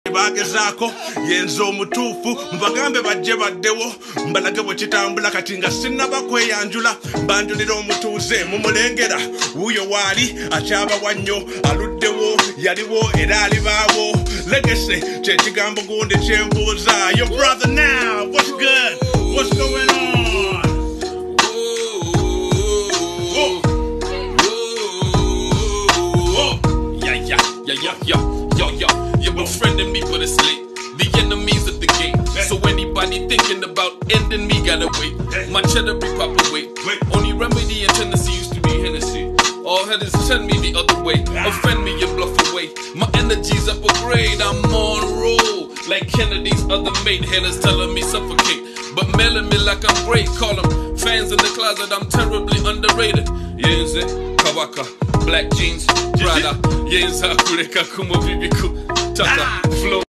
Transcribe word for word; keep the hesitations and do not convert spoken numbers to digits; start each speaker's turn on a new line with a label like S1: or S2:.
S1: bagezaako yenza omutuufu mbagambe bajje baddewo mbalage bwe kitambula kati nga sinnaba kweyanjula mbanjulira omutuuze mumulengera wuuyo waali akyabawa nnyo aluddewo yaliwo era alibaawo legese kye kigambo gundi kyenbuuza your brother now what's good what's going on oh. Oh.
S2: Yeah, yeah, yeah, yeah, yeah, yeah, yeah. You're befriending me, but it's late. The enemies at the gate. So anybody thinking about ending me gotta wait. My cheddar be proper weight. Only remedy in Tennessee used to be Hennessy. All headers send me the other way. Offend me and bluff away. My energy's up a grade. I'm on roll like Kennedy's other mate. Haters telling me suffocate, but mailing me like I'm great. Call them fans in the closet. I'm terribly underrated. Yeah, is it? Kawaka, black jeans, Prada. Yeah, is it? Kureka kumo bibiku. Tata, flow.